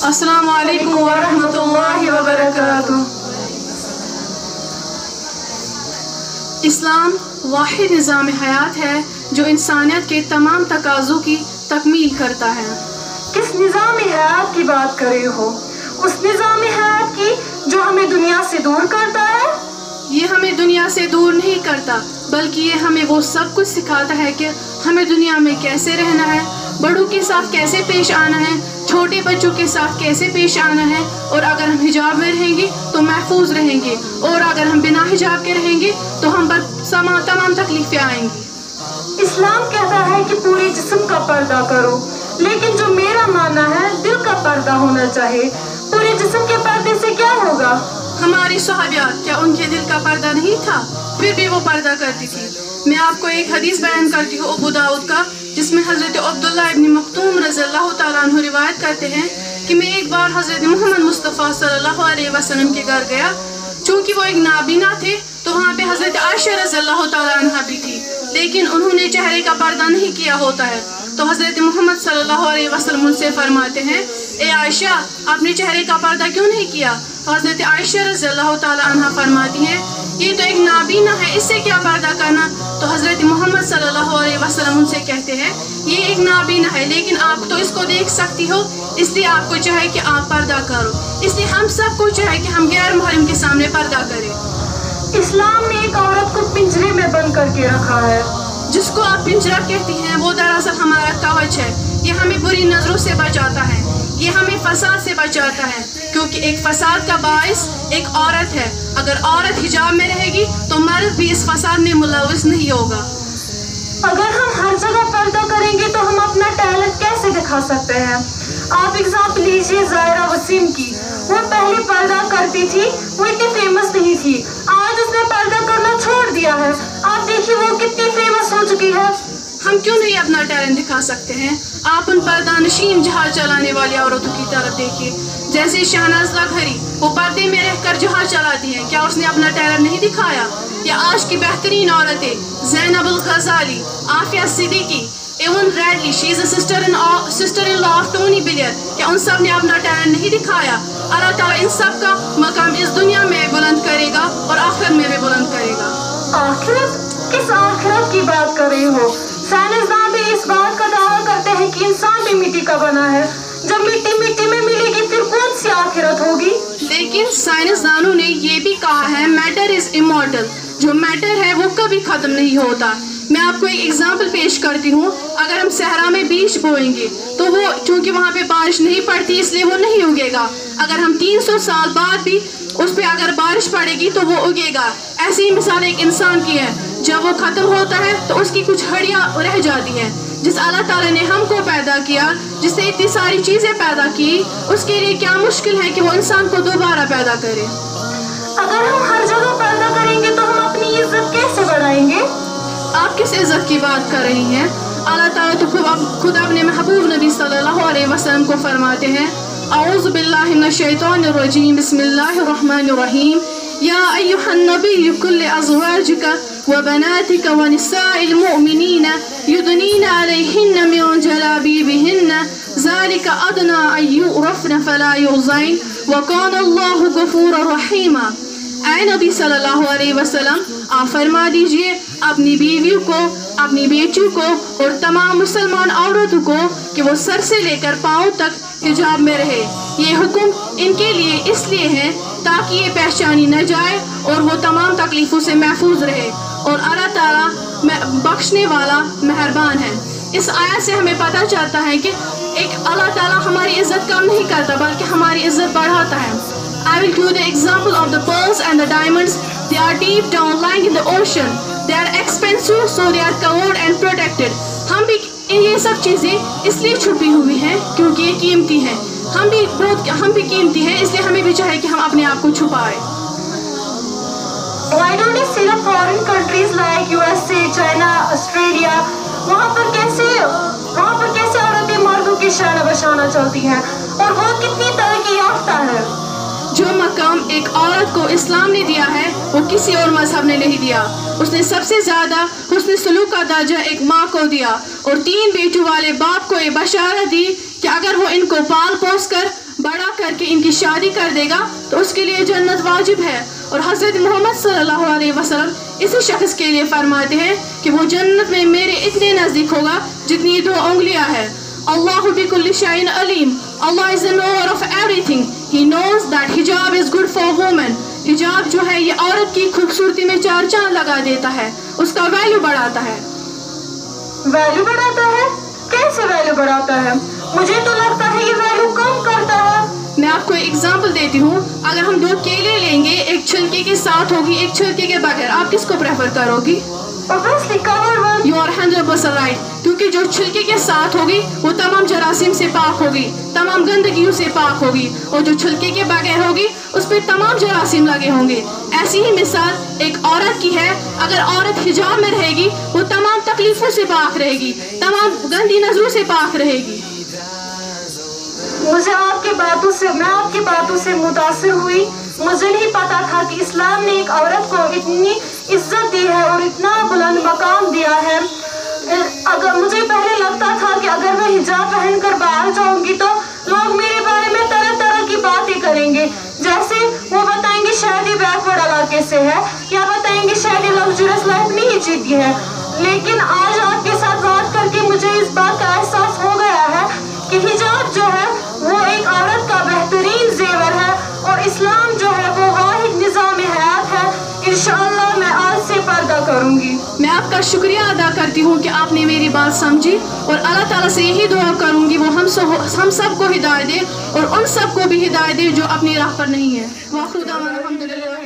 السلام علیکم ورحمۃ اللہ وبرکاتہ۔ اسلام واحد نظام حیات ہے جو انسانیت کے تمام تقاضوں کی تکمیل کرتا ہے۔ کس نظام حیات کی بات کر رہے ہو؟ اس نظام حیات کی جو ہمیں دنیا سے دور کرتا ہے؟ یہ ہمیں دنیا سے دور نہیں کرتا، بلکہ یہ ہمیں وہ سب کچھ سکھاتا ہے کہ ہمیں دنیا میں کیسے رہنا ہے، بڑوں کے ساتھ کیسے پیش آنا ہے، چھوٹے بچوں کے ساتھ کیسے پیش آنا ہے، اور اگر ہم حجاب میں رہیں گے تو محفوظ رہیں گے، اور اگر ہم بنا حجاب کے رہیں گے تو ہم پر تمام تکلیفیں آئیں گی۔ اسلام کہتا ہے کہ پورے جسم کا پردہ کرو، لیکن جو میرا ماننا ہے دل کا پردہ ہونا چاہیے۔ پورے جسم کے پردے سے کیا ہوگا؟ ہماری صحابیات کیا ان کے دل کا پردہ نہیں تھا؟ پھر بھی وہ پردہ کرتی تھی۔ میں آپ کو ایک حدیث بیان کرتی ہوں ابو داؤد کا، جس میں حضرت عبداللہ ابن مکتوم رضی اللہ تعالیٰ عنہ روایت کرتے ہیں کہ میں ایک بار حضرت محمد مصطفیٰ صلی اللہ علیہ وسلم کے گھر گیا۔ چونکہ وہ ایک نابینا تھے تو وہاں پہ حضرت عائشہ رضی اللہ تعالیٰ عنہ بھی تھی، لیکن انہوں نے چہرے کا پردہ نہیں کیا ہوتا ہے۔ تو حضرت محمد صلی اللہ علیہ وسلم ان سے فرماتے ہیں، اے عائشہ، آپ نے چہرے کا پردہ کیوں نہیں کیا؟ تو حضرت عائشہ رضی اللہ تعالیٰ عنہ فرماتی ہیں، یہ تو ایک نابینا ہے، اس سے کیا پردہ کرنا؟ تو حضرت محمد صلی اللہ علیہ وسلم ان سے کہتے ہیں، یہ ایک نابینا ہے لیکن آپ تو اس کو دیکھ سکتی ہو، اس لیے آپ کو چاہے کہ آپ پردہ کرو۔ اس لیے ہم سب کو چاہے کہ ہم غیر محرم کے سامنے پردہ کریں۔ اسلام نے ایک عورت کو پنجرے میں بند کر کے رکھا ہے۔ جس کو آپ پنجرہ کہتی ہیں وہ دراصل ہمارا کوچ ہے۔ یہ ہمیں بری نظروں سے بچاتا ہے، یہ ہمیں فساد سے بچاتا ہے، کیونکہ ایک فساد کا باعث ایک عورت ہے۔ اگر عورت حجاب میں رہے گی تو مرد بھی اس فساد میں ملوث نہیں ہوگا۔ اگر ہم ہر جگہ پردہ کریں گے تو ہم اپنا ٹیلنٹ کیسے دکھا سکتے ہیں؟ آپ ایگزامپل لیجیے زائرہ وسیم کی۔ وہ پہلے پردہ کرتی تھی، وہ اتنی فیمس نہیں تھی، آج اس نے پردہ کرنا چھوڑ دیا ہے، آپ دیکھیے وہ کتنی فیمس ہو چکی ہے۔ ہم کیوں نہیں اپنا ٹیلنٹ دکھا سکتے ہیں؟ آپ ان پردہ نشین جہاز چلانے والی عورتوں کی طرف دیکھیے، جیسے شہناز لاکھری، وہ پردے میں رہ کر جہاز چلاتی ہیں، کیا اس نے اپنا ٹیلنٹ نہیں دکھایا؟ یا آج کی بہترین عورتیں Zainab Al Ghazali, Aafia Siddiqui, Yvonne Ridley, she is a sister in law of Tony Blair, کیا ان سب نے اپنا ٹیلنٹ نہیں دکھایا؟ اللہ تعالیٰ ان سب کا مقام اس دنیا میں بلند کرے گا اور آخرت میں بھی بلند کرے گا۔ آخرت؟ کس آخرت کی بات کر رہی ہو؟ سائنسداں بھی اس بات کا دعویٰ کرتے ہیں کہ انسان بھی مٹی کا بنا ہے۔ جب مٹی مٹی میں ملے گی پھر کون سی آخرت ہوگی؟ لیکن سائنسدانوں نے یہ بھی کہا ہے میٹر از امورٹل، جو میٹر ہے وہ کبھی ختم نہیں ہوتا۔ میں آپ کو ایک ایگزامپل پیش کرتی ہوں۔ اگر ہم صحرا میں بیج بوئیں گے تو وہ چونکہ وہاں پہ بارش نہیں پڑتی اس لیے وہ نہیں اگے گا۔ اگر ہم 300 سال بعد بھی اس پہ اگر بارش پڑے گی تو وہ اگے گا۔ ایسی ہی مثال ایک انسان کی ہے، جب وہ ختم ہوتا ہے تو اس کی کچھ ہڈیاں رہ جاتی ہیں۔ جس اللہ تعالیٰ نے ہم کو پیدا کیا، جس نے اتنی ساری چیزیں پیدا کی، اس کے لیے کیا مشکل ہے کہ وہ انسان کو دوبارہ پیدا کرے۔ اگر ہم ہر جگہ پردہ کریں گے تو ہم اپنی عزت کیسے بڑھائیں گے؟ آپ کس عزت کی بات کر رہی ہیں؟ اللہ تعالیٰ تو خود اپنے محبوب نبی صلی اللہ علیہ وسلم کو فرماتے ہیں، اعوذ باللہ من الشیطان الرجیم، بسم اللہ الرحمن الرحیم، یا ایہا النبی کل ازواجک وبناتک ونساء المؤمنین یدنین علیہن من جلابیبہن ذالک ادنی ان یعرفن فلا یؤذین وکان اللہ غفورا رحیما۔ اے نبی صلی اللہ علیہ وسلم، آپ فرما دیجئے اپنی بیویوں کو، اپنی بیٹیوں کو اور تمام مسلمان عورتوں کو کہ وہ سر سے لے کر پاؤں تک حجاب میں رہے۔ یہ حکم ان کے لیے اس لیے ہے تاکہ یہ پہچانی نہ جائے اور وہ تمام تکلیفوں سے محفوظ رہے، اور اللہ تعالیٰ بخشنے والا مہربان ہے۔ اس آیت سے ہمیں پتہ چلتا ہے کہ ایک اللہ تعالیٰ ہماری عزت کم نہیں کرتا بلکہ ہماری عزت بڑھاتا ہے۔ I will give the example of the pearls and the diamonds. They are deep down lying in the ocean. They are expensive, so they are covered and protected. ہم بھی یہ سب چیزیں اس لیے چھپی ہوئی ہیں کیونکہ یہ قیمتی ہیں۔ ہم بھی قیمتی ہیں، اس لیے ہمیں بھی چاہیے کہ ہم اپنے آپ کو چھپائیں۔ Why don't you see the foreign countries like USA, China, Australia? وہاں پر کیسے عورتیں مردوں کے شانہ بشانہ چلتی ہیں اور وہ کتنی ترقی یافتہ ہے۔ جو مقام ایک عورت کو اسلام نے دیا ہے وہ کسی اور مذہب نے نہیں دیا۔ اس نے سب سے زیادہ حسن سلوک کا درجہ ایک ماں کو دیا اور 3 بیٹوں والے باپ کو یہ بشارت دی کہ اگر وہ ان کو پال پوس کر بڑا के इनकी शादी कर देगा तो उसके लिए जन्नत वाजिब है। और हज़रत मोहम्मद सल्लल्लाहु अलैहि वसल्लम इसी शख्स के लिए फरमाते हैं कि वो जन्नत में मेरे इतने नज़दीक होगा जितनी 2 उंगलियां हैं। अल्लाहु बिकुल्लि शैइन Aleem, Allah is the knower of everything. He knows that hijab is good for women. हिजाब जो है ये औरत की खूबसूरती में 4 चांद लगा देता है, उसका वैल्यू बढ़ाता है। वैल्यू बढ़ाता है? कैसे वैल्यू बढ़ाता है? मुझे तो लगता है ये वैल्यू कम करता है। मैं आपको एक एग्जांपल देती हूँ। अगर हम 2 केले लेंगे, एक छिलके के साथ होगी, एक छिलके के बगैर, आप किसको प्रेफर करोगी? Obviously covered one. You are 100% right. क्योंकि जो छिलके के साथ होगी वो तमाम जरासीम से पाक होगी, तमाम गंदगियों से पाक होगी, और जो छिलके के बगैर होगी उस पर तमाम जरासीम लगे होंगे। ऐसी ही मिसाल एक औरत की है। अगर औरत हिजाब में रहेगी वो तमाम तकलीफों से पाक रहेगी, तमाम गंदी नजरों से पाक रहेगी। मैं आपकी बातों से मुतासिर हुई। मुझे नहीं पता था कि इस्लाम ने एक औरत को इतनी इज्जत दी है और इतना बुलंद मकाम दिया है। अगर मुझे पहले लगता था कि अगर मैं हिजाब पहनकर बाहर जाऊंगी तो लोग मेरे बारे में तरह तरह की बातें करेंगे, जैसे वो बताएंगे शायद ये बैकवर्ड इलाके से है, या बताएंगे शायद ये लग्जरियस लाइफ नहीं जीती है। लेकिन आज आपके साथ बात करके मुझे इस बात का एहसास हो गया है कि हिजाब जो है वो एक औरत का बेहतरीन जेवर है और इस्लाम जो है वो वाहिद निज़ाम हयात है। इंशाअल्लाह मैं आज से पर्दा करूंगी। मैं आपका शुक्रिया अदा करती हूँ कि आपने मेरी बात समझी, और अल्लाह ताला से यही दुआ करूंगी वो हम सबको हिदायत दे और उन सबको भी हिदायत दे जो अपनी राह पर नहीं है। वाखिर दावाना अल्हम्दुलिल्लाह।